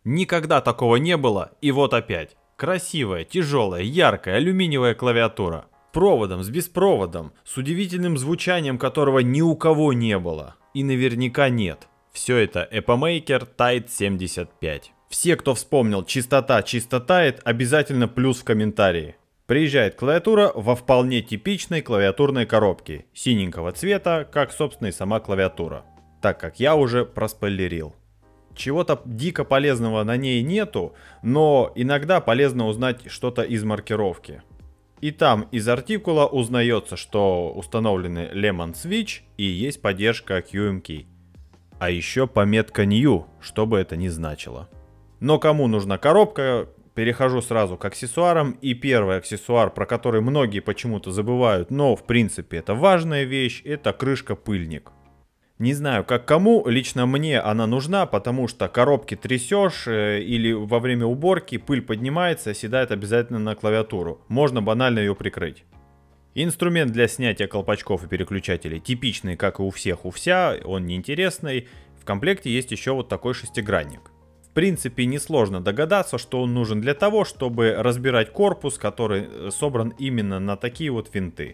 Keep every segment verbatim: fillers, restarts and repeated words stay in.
Никогда такого не было, и вот опять. Красивая, тяжелая, яркая алюминиевая клавиатура. Проводом, с беспроводом, с удивительным звучанием которого ни у кого не было. И наверняка нет. Все это Epamaker Tide семьдесят пять. Все, кто вспомнил чистота, чистотает, обязательно плюс в комментарии. Приезжает клавиатура во вполне типичной клавиатурной коробке. Синенького цвета, как собственно и сама клавиатура. Так как я уже проспойлерил. Чего-то дико полезного на ней нету, но иногда полезно узнать что-то из маркировки. И там из артикула узнается, что установлены Lemon Switch и есть поддержка кью эм кей. А еще пометка New, что бы это ни значило. Но кому нужна коробка, перехожу сразу к аксессуарам. И первый аксессуар, про который многие почему-то забывают, но в принципе это важная вещь, это крышка-пыльник. Не знаю, как кому, лично мне она нужна, потому что коробки трясешь э, или во время уборки пыль поднимается, оседает обязательно на клавиатуру. Можно банально ее прикрыть. Инструмент для снятия колпачков и переключателей типичный, как и у всех у вся, он неинтересный. В комплекте есть еще вот такой шестигранник. В принципе, несложно догадаться, что он нужен для того, чтобы разбирать корпус, который собран именно на такие вот винты.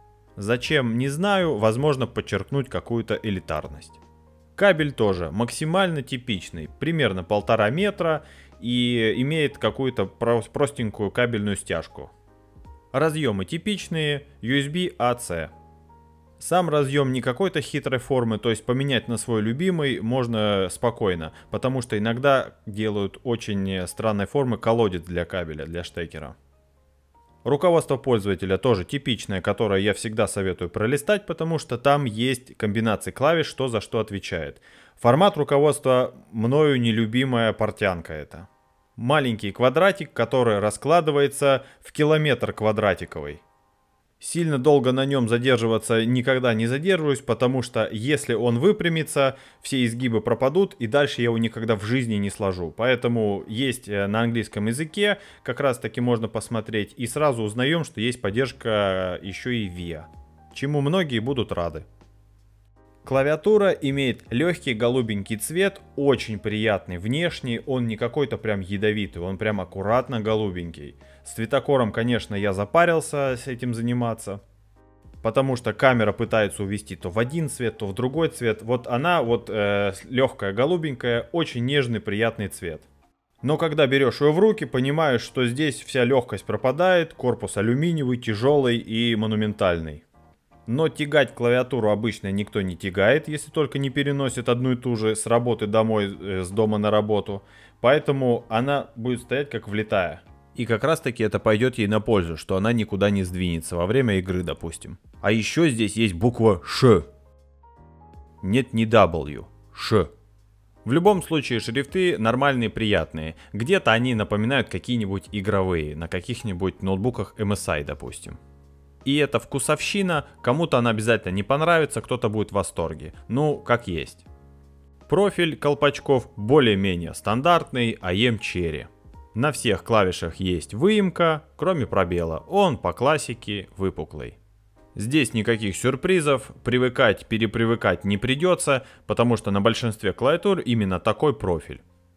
Зачем, не знаю, возможно подчеркнуть какую-то элитарность. Кабель тоже максимально типичный, примерно полтора метра и имеет какую-то простенькую кабельную стяжку. Разъемы типичные, ю эс би-эй си. Сам разъем не какой-то хитрой формы, то есть поменять на свой любимый можно спокойно, потому что иногда делают очень странной формы колодец для кабеля, для штекера. Руководство пользователя тоже типичное, которое я всегда советую пролистать, потому что там есть комбинации клавиш, что за что отвечает. Формат руководства мною нелюбимая портянка это. Маленький квадратик, который раскладывается в километр квадратиковый. Сильно долго на нем задерживаться никогда не задерживаюсь, потому что если он выпрямится, все изгибы пропадут и дальше я его никогда в жизни не сложу. Поэтому есть на английском языке, как раз таки можно посмотреть и сразу узнаем, что есть поддержка еще и ви эй, чему многие будут рады. Клавиатура имеет легкий голубенький цвет, очень приятный внешний, он не какой-то прям ядовитый, он прям аккуратно голубенький. С цветокором, конечно, я запарился с этим заниматься, потому что камера пытается увести то в один цвет, то в другой цвет. Вот она вот э, легкая голубенькая, очень нежный приятный цвет. Но когда берешь ее в руки, понимаешь, что здесь вся легкость пропадает, корпус алюминиевый, тяжелый и монументальный. Но тягать клавиатуру обычно никто не тягает, если только не переносит одну и ту же с работы домой, э, с дома на работу. Поэтому она будет стоять как влитая. И как раз таки это пойдет ей на пользу, что она никуда не сдвинется во время игры, допустим. А еще здесь есть буква Ш. Нет, не W. Ш. В любом случае шрифты нормальные, приятные. Где-то они напоминают какие-нибудь игровые, на каких-нибудь ноутбуках эм эс ай, допустим. И это вкусовщина, кому-то она обязательно не понравится, кто-то будет в восторге. Ну, как есть. Профиль колпачков более-менее стандартный, эй эм Cherry. На всех клавишах есть выемка, кроме пробела. Он по классике выпуклый. Здесь никаких сюрпризов, привыкать, перепривыкать не придется, потому что на большинстве клавиатур именно такой профиль.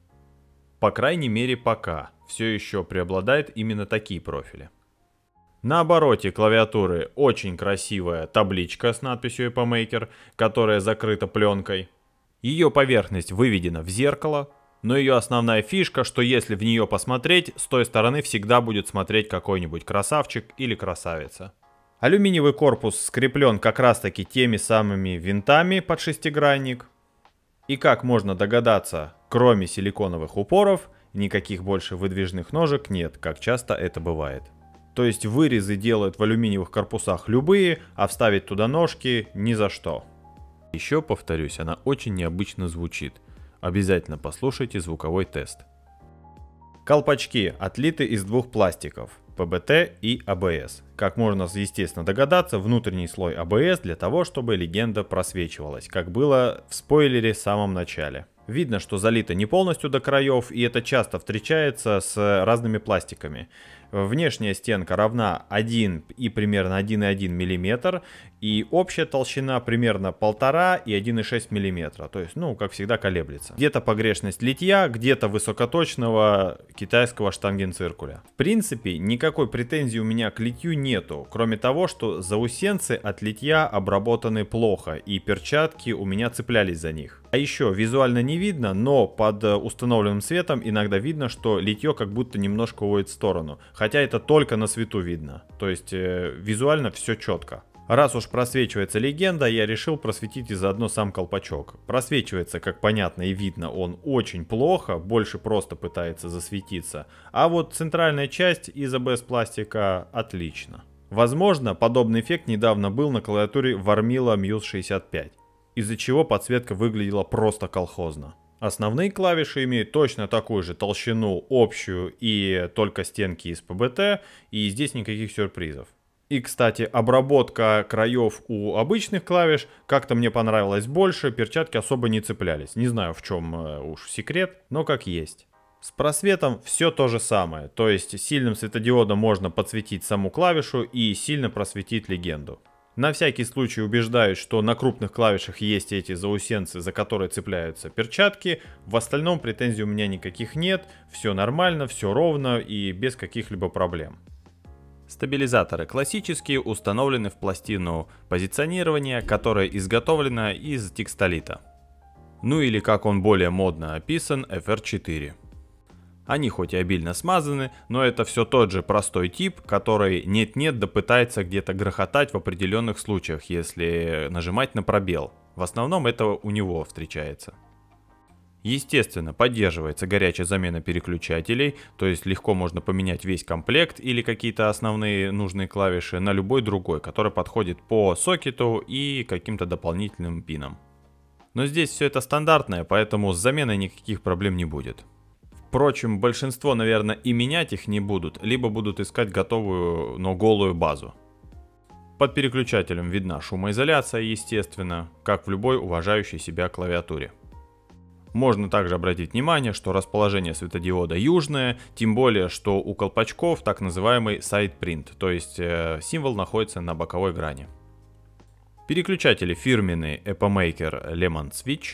По крайней мере пока. Все еще преобладают именно такие профили. На обороте клавиатуры очень красивая табличка с надписью Epamaker, которая закрыта пленкой. Ее поверхность выведена в зеркало, но ее основная фишка, что если в нее посмотреть, с той стороны всегда будет смотреть какой-нибудь красавчик или красавица. Алюминиевый корпус скреплен как раз таки теми самыми винтами под шестигранник. И как можно догадаться, кроме силиконовых упоров, никаких больше выдвижных ножек нет, как часто это бывает. То есть вырезы делают в алюминиевых корпусах любые, а вставить туда ножки ни за что. Еще повторюсь, она очень необычно звучит. Обязательно послушайте звуковой тест. Колпачки отлиты из двух пластиков, пэ бэ тэ и а бэ эс. Как можно естественно догадаться, внутренний слой а бэ эс для того, чтобы легенда просвечивалась, как было в спойлере в самом начале. Видно, что залито не полностью до краев, и это часто встречается с разными пластиками. Внешняя стенка равна один и примерно один и один миллиметр, и общая толщина примерно полтора и один и шесть миллиметра. То есть, ну, как всегда, колеблется. Где-то погрешность литья, где-то высокоточного китайского штангенциркуля. В принципе, никакой претензии у меня к литью нету, кроме того, что заусенцы от литья обработаны плохо, и перчатки у меня цеплялись за них. А еще визуально не видно, но под установленным светом иногда видно, что литье как будто немножко уводит в сторону. Хотя это только на свету видно. То есть э, визуально все четко. Раз уж просвечивается легенда, я решил просветить и заодно сам колпачок. Просвечивается, как понятно и видно, он очень плохо, больше просто пытается засветиться. А вот центральная часть из эй би эс пластика отлично. Возможно, подобный эффект недавно был на клавиатуре Warmila Muse шестьдесят пять, из-за чего подсветка выглядела просто колхозно. Основные клавиши имеют точно такую же толщину общую и только стенки из пэ бэ тэ, и здесь никаких сюрпризов. И, кстати, обработка краев у обычных клавиш как-то мне понравилась больше, перчатки особо не цеплялись. Не знаю, в чем э, уж секрет, но как есть. С просветом все то же самое, то есть сильным светодиодом можно подсветить саму клавишу и сильно просветить легенду. На всякий случай убеждаюсь, что на крупных клавишах есть эти заусенцы, за которые цепляются перчатки. В остальном претензий у меня никаких нет, все нормально, все ровно и без каких-либо проблем. Стабилизаторы классические установлены в пластину позиционирования, которая изготовлена из текстолита. Ну или как он более модно описан, эф эр четыре. Они хоть и обильно смазаны, но это все тот же простой тип, который нет-нет да пытается где-то грохотать в определенных случаях, если нажимать на пробел. В основном это у него встречается. Естественно, поддерживается горячая замена переключателей, то есть легко можно поменять весь комплект или какие-то основные нужные клавиши на любой другой, который подходит по сокету и каким-то дополнительным пинам. Но здесь все это стандартное, поэтому с заменой никаких проблем не будет. Впрочем, большинство, наверное, и менять их не будут, либо будут искать готовую, но голую базу. Под переключателем видна шумоизоляция, естественно, как в любой уважающей себя клавиатуре. Можно также обратить внимание, что расположение светодиода южное, тем более, что у колпачков так называемый сайдпринт, то есть э, символ находится на боковой грани. Переключатели фирменный Epomaker Lemon Switch,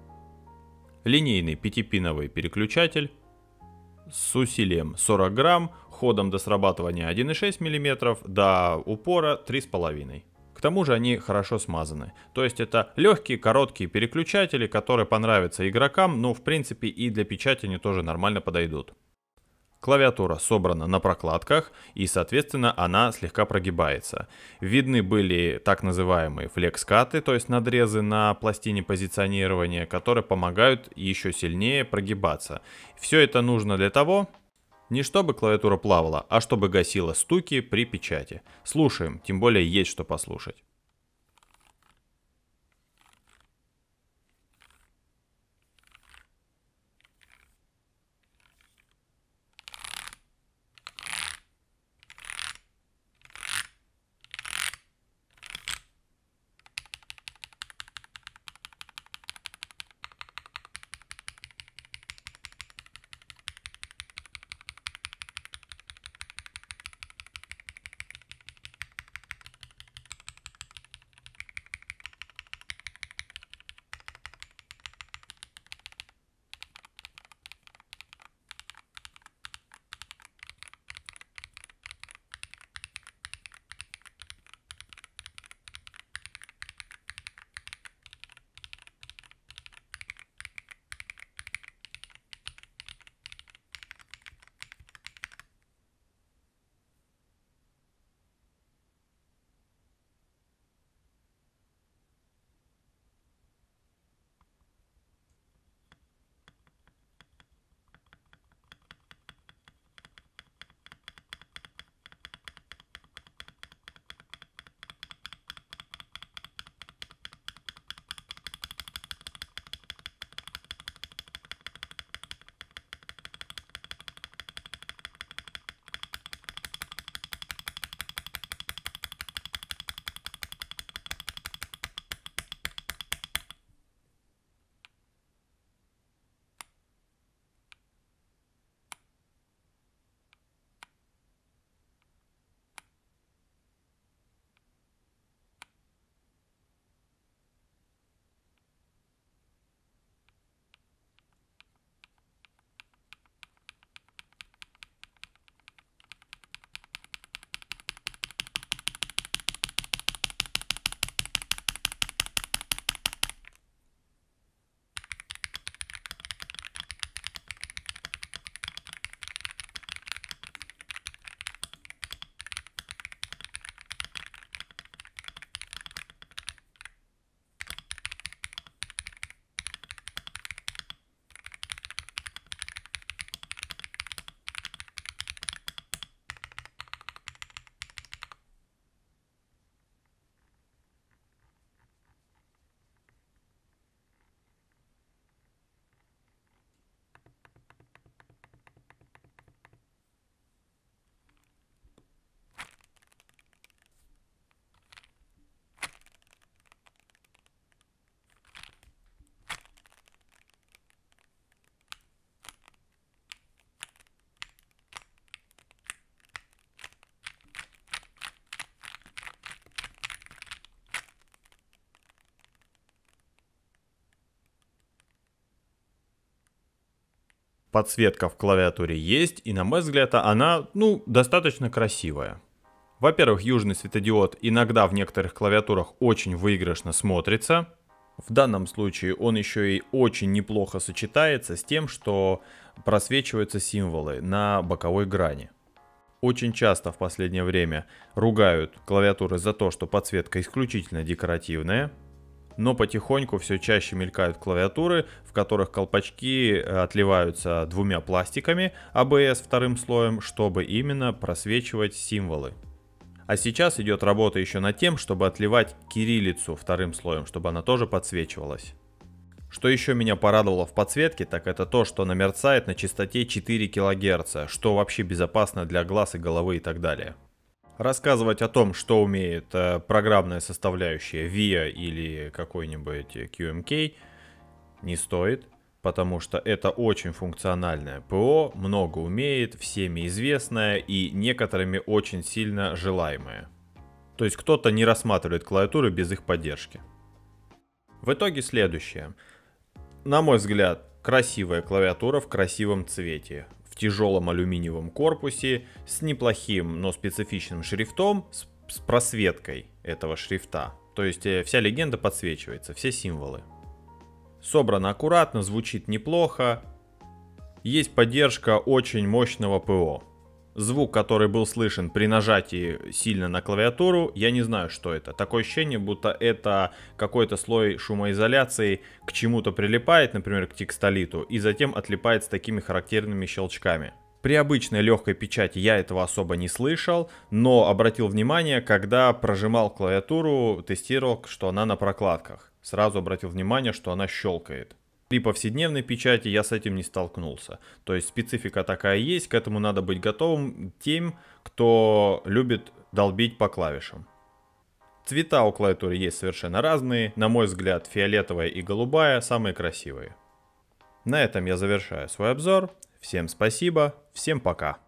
линейный пятипиновый переключатель с усилием сорок грамм, ходом до срабатывания один и шесть миллиметра, до упора три и пять. К тому же они хорошо смазаны. То есть это легкие, короткие переключатели, которые понравятся игрокам, но в принципе и для печати они тоже нормально подойдут. Клавиатура собрана на прокладках и, соответственно, она слегка прогибается. Видны были так называемые флекс-каты, то есть надрезы на пластине позиционирования, которые помогают еще сильнее прогибаться. Все это нужно для того, не чтобы клавиатура плавала, а чтобы гасила стуки при печати. Слушаем, тем более есть что послушать. Подсветка в клавиатуре есть, и на мой взгляд она, ну, достаточно красивая. Во-первых, южный светодиод иногда в некоторых клавиатурах очень выигрышно смотрится. В данном случае он еще и очень неплохо сочетается с тем, что просвечиваются символы на боковой грани. Очень часто в последнее время ругают клавиатуры за то, что подсветка исключительно декоративная. Но потихоньку все чаще мелькают клавиатуры, в которых колпачки отливаются двумя пластиками эй би эс вторым слоем, чтобы именно просвечивать символы. А сейчас идет работа еще над тем, чтобы отливать кириллицу вторым слоем, чтобы она тоже подсвечивалась. Что еще меня порадовало в подсветке, так это то, что она мерцает на частоте четыре килогерца, что вообще безопасно для глаз и головы и так далее. Рассказывать о том, что умеет э, программная составляющая ви ай или какой-нибудь кью эм кей, не стоит, потому что это очень функциональное ПО, много умеет, всеми известное и некоторыми очень сильно желаемое. То есть кто-то не рассматривает клавиатуры без их поддержки. В итоге следующее. На мой взгляд, красивая клавиатура в красивом цвете. В тяжелом алюминиевом корпусе с неплохим, но специфичным шрифтом, с, с просветкой этого шрифта. То есть э, вся легенда подсвечивается, все символы. Собрано аккуратно, звучит неплохо. Есть поддержка очень мощного ПО. Звук, который был слышен при нажатии сильно на клавиатуру, я не знаю, что это. Такое ощущение, будто это какой-то слой шумоизоляции к чему-то прилипает, например, к текстолиту, и затем отлипает с такими характерными щелчками. При обычной легкой печати я этого особо не слышал, но обратил внимание, когда прожимал клавиатуру, тестировал, что она на прокладках. Сразу обратил внимание, что она щелкает. При повседневной печати я с этим не столкнулся. То есть специфика такая есть, к этому надо быть готовым тем, кто любит долбить по клавишам. Цвета у клавиатуры есть совершенно разные. На мой взгляд, фиолетовая и голубая самые красивые. На этом я завершаю свой обзор. Всем спасибо, всем пока.